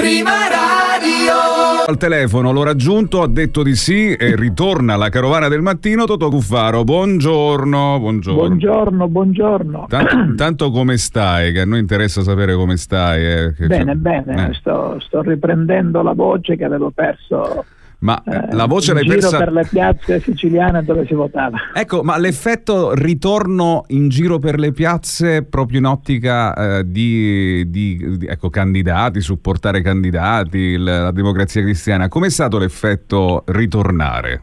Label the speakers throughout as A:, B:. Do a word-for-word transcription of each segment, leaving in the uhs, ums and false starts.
A: Prima Radio.
B: Al telefono l'ho raggiunto, ha detto di sì e ritorna alla carovana del mattino Totò Cuffaro. Buongiorno, buongiorno.
C: Buongiorno, buongiorno.
B: Tanto, intanto come stai? Che a noi interessa sapere come stai. Eh, che
C: bene,
B: c'è...
C: bene,
B: eh.
C: sto, sto riprendendo la voce che avevo perso.
B: Ma
C: Eh,
B: la voce
C: in
B: l'hai
C: giro
B: persa
C: per le piazze siciliane dove si votava.
B: Ecco, ma l'effetto ritorno in giro per le piazze proprio in ottica eh, di, di, di ecco, candidati, supportare candidati, il, la Democrazia Cristiana, com'è stato l'effetto ritornare?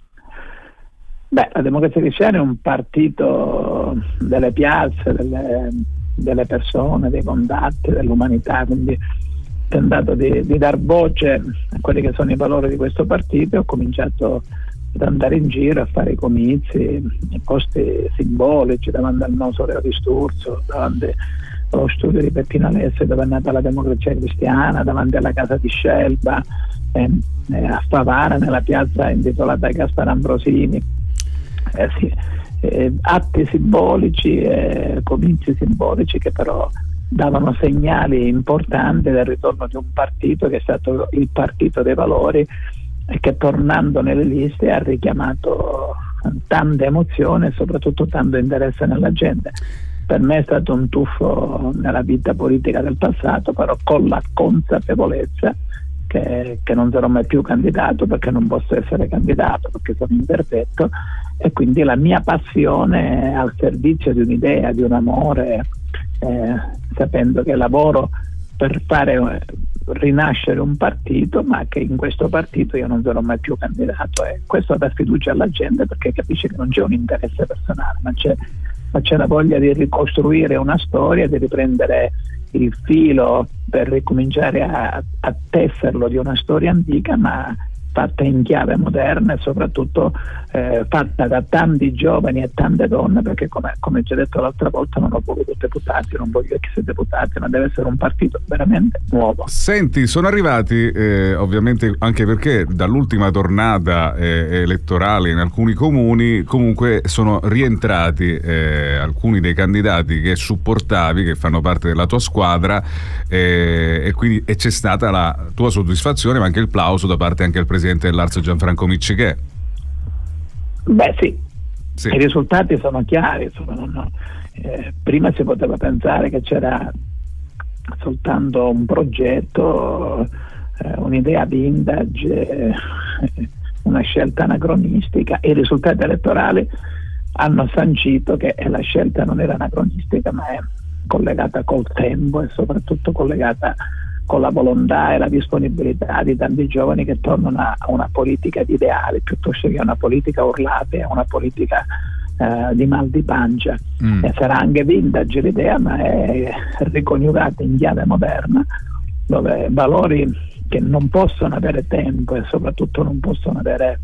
C: Beh, la Democrazia Cristiana è un partito delle piazze, delle, delle persone, dei contatti, dell'umanità, quindi ho tentato di, di dar voce a quelli che sono i valori di questo partito e ho cominciato ad andare in giro a fare i comizi in posti simbolici davanti al mausoleo di Sturzo, davanti allo studio di Peppino Alessi dove è nata la Democrazia Cristiana, davanti alla casa di Scelba, eh, eh, a Favara nella piazza intitolata Gaspare Ambrosini. Eh, sì, eh, atti simbolici, eh, comizi simbolici che però davano segnali importanti del ritorno di un partito che è stato il partito dei valori e che tornando nelle liste ha richiamato tante emozioni e soprattutto tanto interesse nella gente. Per me è stato un tuffo nella vita politica del passato, però con la consapevolezza che, che non sarò mai più candidato perché non posso essere candidato, perché sono imperfetto, e quindi la mia passione è al servizio di un'idea, di un amore, eh, sapendo che lavoro per fare rinascere un partito, ma che in questo partito io non sarò mai più candidato, e questo dà fiducia alla gente perché capisce che non c'è un interesse personale, ma c'è, ma c'è la voglia di ricostruire una storia, di riprendere il filo per ricominciare a, a tesserlo di una storia antica, ma fatta in chiave moderna e soprattutto eh, fatta da tanti giovani e tante donne, perché come, come già detto l'altra volta non ho voluto deputati, non voglio ex deputati, ma deve essere un partito veramente nuovo.
B: Senti, sono arrivati eh, ovviamente anche perché dall'ultima tornata eh, elettorale in alcuni comuni comunque sono rientrati eh, alcuni dei candidati che supportavi, che fanno parte della tua squadra, eh, e quindi e c'è stata la tua soddisfazione ma anche il plauso da parte anche del presidente dell'A R S Gianfranco Miccichè.
C: Beh sì,
B: sì.
C: I risultati sono chiari, sono, no, eh, prima si poteva pensare che c'era soltanto un progetto, eh, un'idea vintage, eh, una scelta anacronistica, e i risultati elettorali hanno sancito che la scelta non era anacronistica ma è collegata col tempo e soprattutto collegata con la volontà e la disponibilità di tanti giovani che tornano a una politica di ideali piuttosto che a una politica urlata, a una politica eh, di mal di pancia. Mm. E sarà anche vintage l'idea, ma è riconiugata in chiave moderna, dove valori che non possono avere tempo e soprattutto non possono avere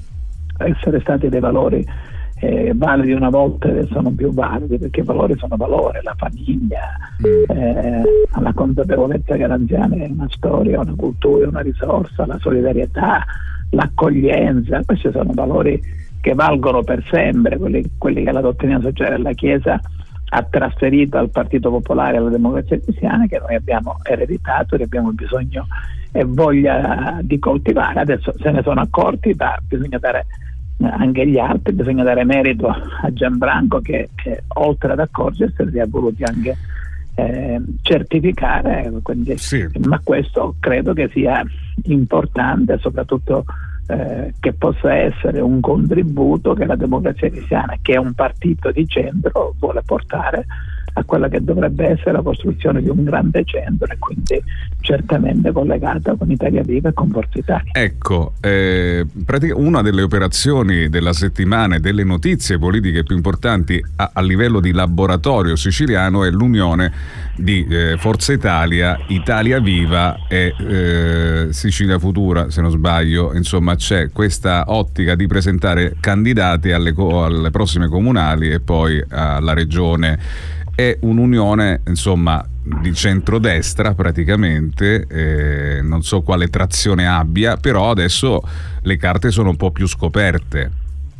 C: essere stati dei valori Eh, validi una volta e sono più validi, perché i valori sono valori, la famiglia, eh, la consapevolezza che l'anziano è una storia, una cultura, una risorsa, la solidarietà, l'accoglienza. Questi sono valori che valgono per sempre, quelli, quelli che la dottrina sociale della Chiesa ha trasferito al Partito Popolare e alla Democrazia Cristiana, che noi abbiamo ereditato e abbiamo bisogno e voglia di coltivare. Adesso se ne sono accorti, ma bisogna dare anche gli altri, bisogna dare merito a Gianfranco che, che oltre ad accorgersi li ha voluti anche eh, certificare, quindi, sì. Ma questo credo che sia importante, soprattutto eh, che possa essere un contributo che la Democrazia Cristiana, che è un partito di centro, vuole portare a quella che dovrebbe essere la costruzione di un grande centro, e quindi certamente collegata con Italia Viva e con Forza Italia.
B: Ecco, eh, pratica, una delle operazioni della settimana e delle notizie politiche più importanti a, a livello di laboratorio siciliano è l'unione di eh, Forza Italia, Italia Viva e eh, Sicilia Futura, se non sbaglio. Insomma, c'è questa ottica di presentare candidati alle, co- alle prossime comunali e poi alla regione. È un'unione, insomma, di centrodestra praticamente, eh, non so quale trazione abbia, però adesso le carte sono un po' più scoperte.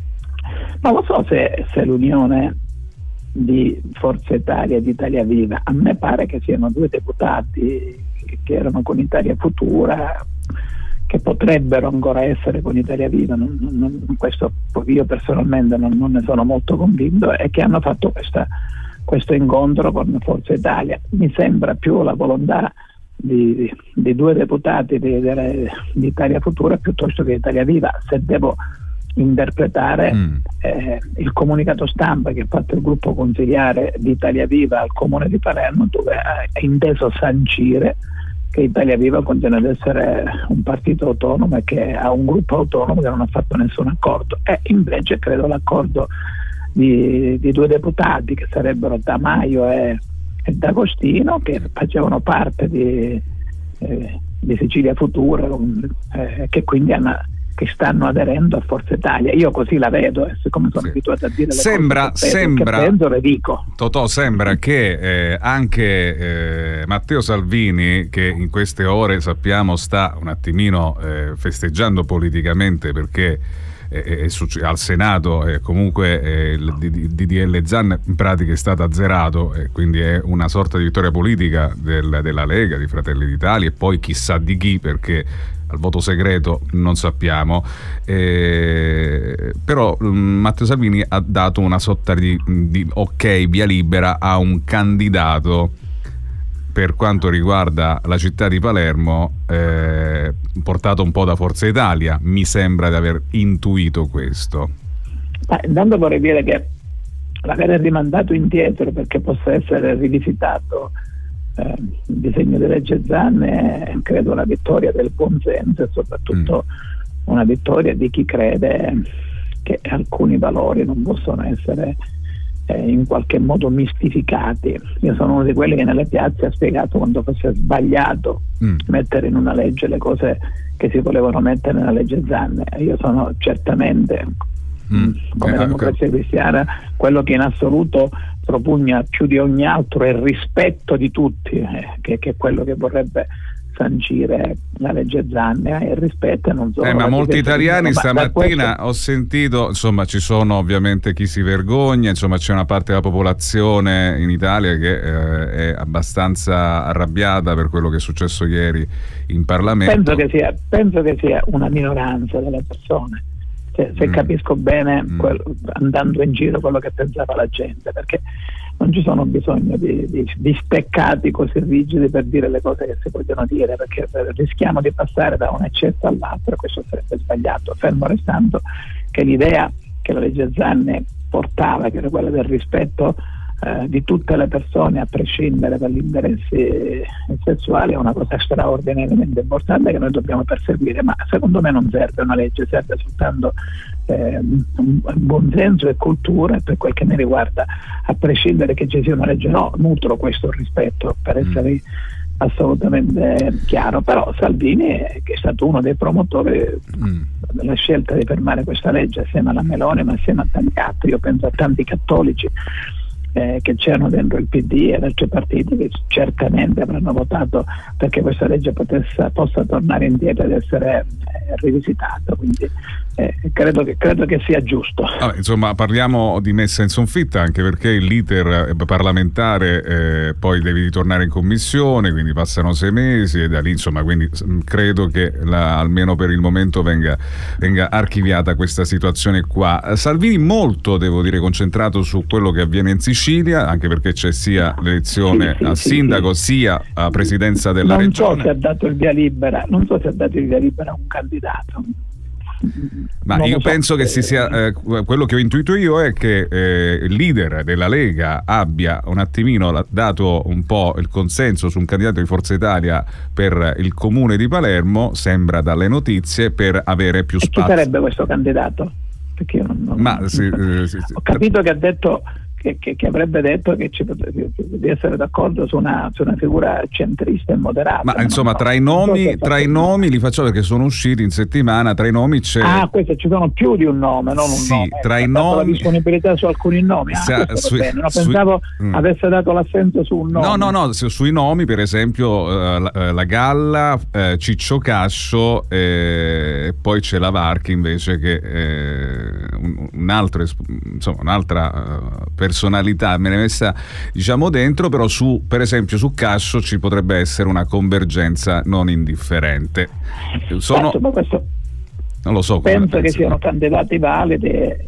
C: Non lo so se, se l'unione di Forza Italia e di Italia Viva, a me pare che siano due deputati che, che erano con Italia Futura, che potrebbero ancora essere con Italia Viva, non, non, questo io personalmente non, non ne sono molto convinto, e che hanno fatto questa, questo incontro con Forza Italia. Mi sembra più la volontà di, di, di due deputati di, di, di Italia Futura piuttosto che Italia Viva, se devo interpretare mm. eh, il comunicato stampa che ha fatto il gruppo consigliare di Italia Viva al Comune di Palermo, dove ha inteso sancire che Italia Viva continua ad essere un partito autonomo e che ha un gruppo autonomo che non ha fatto nessun accordo. E invece credo l'accordo di, di due deputati, che sarebbero Tamaio e, e D'Agostino, che facevano parte di, eh, di Sicilia Futura, eh, che quindi hanno, che stanno aderendo a Forza Italia. Io così la vedo, e siccome sono sì. abituato a dire le
B: sembra,
C: cose che
B: sembra,
C: che penso, le dico.
B: Totò, sembra che eh, anche eh, Matteo Salvini, che in queste ore sappiamo sta un attimino eh, festeggiando politicamente, perché eh, eh, al Senato eh, comunque eh, il D D L Zan in pratica è stato azzerato, e quindi è una sorta di vittoria politica del, della Lega, di Fratelli d'Italia, e poi chissà di chi, perché al voto segreto non sappiamo, eh, però mh, Matteo Salvini ha dato una sorta di, di ok, via libera a un candidato per quanto riguarda la città di Palermo, eh, portato un po' da Forza Italia. Mi sembra di aver intuito questo.
C: Ma intanto vorrei dire che l'aver rimandato indietro perché possa essere rivisitato Eh, il disegno di legge Zan è, credo, una vittoria del buonsenso, e soprattutto mm. una vittoria di chi crede che alcuni valori non possono essere eh, in qualche modo mistificati. Io sono uno di quelli che nelle piazze ha spiegato quanto fosse sbagliato mm. mettere in una legge le cose che si volevano mettere nella legge Zan. Io sono certamente mm. come eh, Democrazia okay. Cristiana quello che in assoluto propugna più di ogni altro è il rispetto di tutti, eh, che, che è quello che vorrebbe sancire la legge Zan, e il rispetto e non solo.
B: Eh, ma molti italiani stamattina
C: questo...
B: ho sentito, insomma, ci sono ovviamente chi si vergogna, insomma c'è una parte della popolazione in Italia che eh, è abbastanza arrabbiata per quello che è successo ieri in Parlamento.
C: Penso che sia, penso che sia una minoranza delle persone. Se, se mm. capisco bene mm. quello, andando in giro, quello che pensava la gente, perché non ci sono bisogno di, di, di steccati così rigidi per dire le cose che si vogliono dire, perché rischiamo di passare da un eccesso all'altro, e questo sarebbe sbagliato, fermo restando che l'idea che la legge Zan portava, che era quella del rispetto eh, di tutte le persone a prescindere dagli interessi sessuali, è una cosa straordinariamente importante che noi dobbiamo perseguire, ma secondo me non serve una legge, serve soltanto eh, buonsenso e cultura, e per quel che mi riguarda, a prescindere che ci sia una legge, no, nutro questo rispetto, per essere assolutamente chiaro. Però Salvini, che è stato uno dei promotori mm. della scelta di fermare questa legge assieme alla Meloni, ma assieme a tanti altri, io penso a tanti cattolici Eh, che c'erano dentro il P D e altri partiti, che certamente avranno votato perché questa legge potesse, possa tornare indietro ed essere eh, rivisitata, quindi eh, credo, che, credo che sia giusto.
B: Ah, insomma, parliamo di messa in sconfitta, anche perché l'iter parlamentare eh, poi deve ritornare in commissione, quindi passano sei mesi e da lì, insomma, quindi credo che la, almeno per il momento venga, venga archiviata questa situazione qua. Salvini molto, devo dire, concentrato su quello che avviene in Sicilia, anche perché c'è sia l'elezione sì, sì, a sì, sindaco sì. sia a presidenza della
C: non
B: regione.
C: So se ha dato il via libera, non so se ha dato il via libera a un candidato.
B: Ma
C: non
B: io
C: so.
B: penso che si sia eh, quello che ho intuito io è che eh, il leader della Lega abbia un attimino dato un po' il consenso su un candidato di Forza Italia per il comune di Palermo, sembra dalle notizie, per avere più
C: e
B: spazio.
C: Chi sarebbe questo candidato? Perché io non, non,
B: Ma,
C: non
B: sì,
C: so.
B: eh, sì, sì.
C: Ho capito che ha detto Che, che, che avrebbe detto che ci, di essere d'accordo su una, su una figura centrista e moderata.
B: Ma insomma,
C: so.
B: tra i nomi,
C: so
B: tra i nomi li faccio perché sono usciti in settimana. Tra i nomi c'è.
C: Ah, questo ci sono più di un nome, non un
B: sì,
C: nome.
B: Tra i
C: nomi.
B: nomi.
C: La disponibilità su alcuni nomi. Ah,
B: Sa, sui,
C: bene. No,
B: sui,
C: pensavo
B: mm.
C: avesse dato l'assenso su un nome.
B: No, no, no. Su, sui nomi, per esempio, uh, la, la Galla, uh, Ciccio Cascio, e eh, poi c'è la Varchi invece, che eh, un, un altro, insomma, un'altra uh, persona personalità me ne messa diciamo dentro, però su, per esempio su Cascio ci potrebbe essere una convergenza non indifferente. Sono...
C: Certo, ma questo
B: non lo so,
C: penso che siano candidati validi,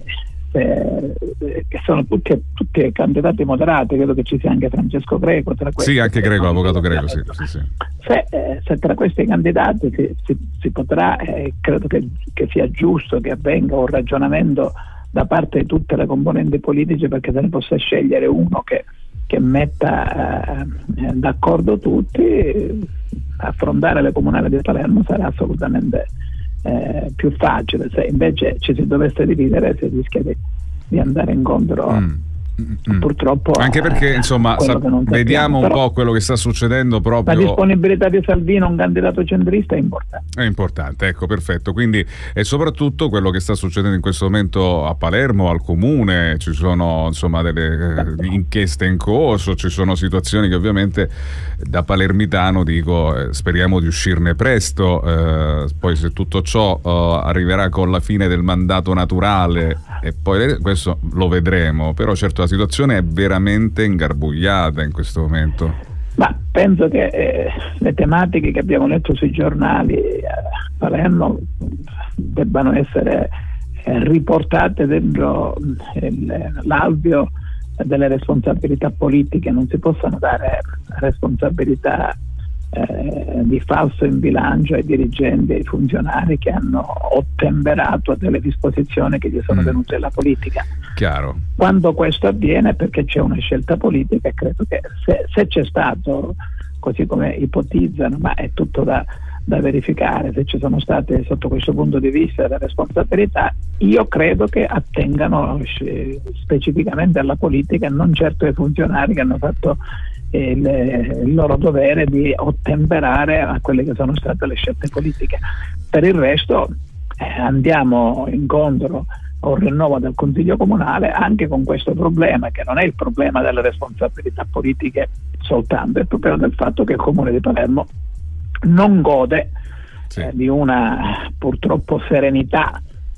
C: eh, che sono tutti, tutti candidati moderati. Credo che ci sia anche Francesco Greco tra questi.
B: Sì, anche Greco, l'avvocato Greco, sì, sì, sì.
C: Se, eh, se tra questi candidati si, si, si potrà, eh, credo che, che sia giusto che avvenga un ragionamento da parte di tutte le componenti politiche, perché se ne possa scegliere uno che, che metta eh, d'accordo tutti. Affrontare le comunali di Palermo sarà assolutamente Eh, più facile. Se invece ci si dovesse dividere, si rischia di, di andare incontro mm. Mm. purtroppo
B: anche perché insomma sa- vediamo un po' quello che sta succedendo proprio.
C: La disponibilità di Salvini, un candidato centrista, è importante
B: è importante, ecco, perfetto. Quindi e soprattutto quello che sta succedendo in questo momento a Palermo, al comune, ci sono insomma delle eh, inchieste in corso, ci sono situazioni che ovviamente da palermitano dico eh, speriamo di uscirne presto, eh, poi se tutto ciò eh, arriverà con la fine del mandato naturale e poi questo lo vedremo, però certo la situazione è veramente ingarbugliata in questo momento.
C: Ma penso che eh, le tematiche che abbiamo letto sui giornali a Palermo debbano essere eh, riportate dentro il, l'alveo delle responsabilità politiche. Non si possono dare responsabilità eh, di falso in bilancio ai dirigenti e ai funzionari che hanno ottemperato a delle disposizioni che gli sono
B: mm.
C: venute dalla politica.
B: Chiaro.
C: Quando questo avviene è perché c'è una scelta politica, e credo che se, se c'è stato, così come ipotizzano, ma è tutto da, da verificare, se ci sono state sotto questo punto di vista le responsabilità, io credo che attengano specificamente alla politica e non certo ai funzionari che hanno fatto il, il loro dovere di ottemperare a quelle che sono state le scelte politiche. Per il resto eh, andiamo incontro a un rinnovo del Consiglio Comunale anche con questo problema, che non è il problema delle responsabilità politiche soltanto, è il problema del fatto che il Comune di Palermo non gode sì. eh, di una purtroppo serenità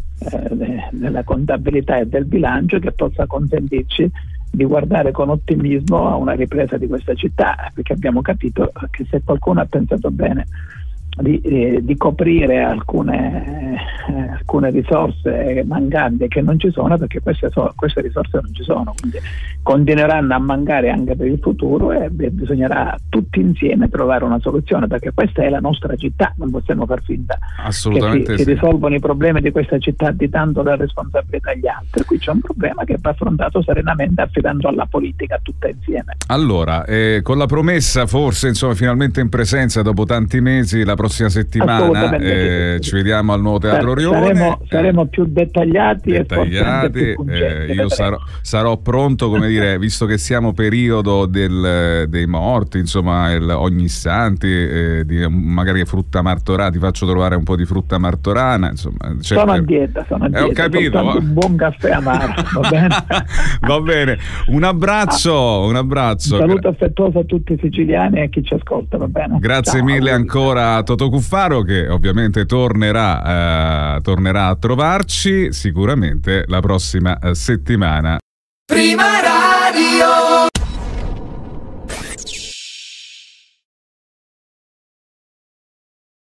C: eh, della contabilità e del bilancio che possa consentirci di guardare con ottimismo a una ripresa di questa città, perché abbiamo capito che se qualcuno ha pensato bene di, eh, di coprire alcune, eh, alcune risorse mancanti che non ci sono, perché queste, so, queste risorse non ci sono, quindi continueranno a mancare anche per il futuro e beh, bisognerà tutti insieme trovare una soluzione, perché questa è la nostra città, non possiamo far finta
B: assolutamente
C: che si,
B: sì.
C: si risolvono i problemi di questa città di tanto la responsabilità agli altri. Qui c'è un problema che va affrontato serenamente affidando alla politica tutta insieme.
B: Allora, eh, con la promessa forse insomma finalmente in presenza dopo tanti mesi la prossima settimana eh, ci vediamo al nuovo Teatro Rione.
C: Saremo, eh, saremo più dettagliati,
B: dettagliati
C: e forse
B: eh, io sarò, sarò pronto, come dire, visto che siamo periodo del, dei morti, insomma il, ogni istante eh, di, magari frutta martorana, ti faccio trovare un po' di frutta martorana, insomma, certo.
C: Sono a dieta, sono a dieta,
B: eh, ho capito,
C: un buon caffè amaro, va bene?
B: Va bene, un abbraccio, un abbraccio.
C: Un saluto affettuoso a tutti i siciliani e a chi ci ascolta, va bene?
B: Grazie
C: Ciao.
B: mille ancora a Totò Cuffaro, che ovviamente tornerà, eh, tornerà a trovarci sicuramente la prossima eh, settimana.
A: Prima Radio.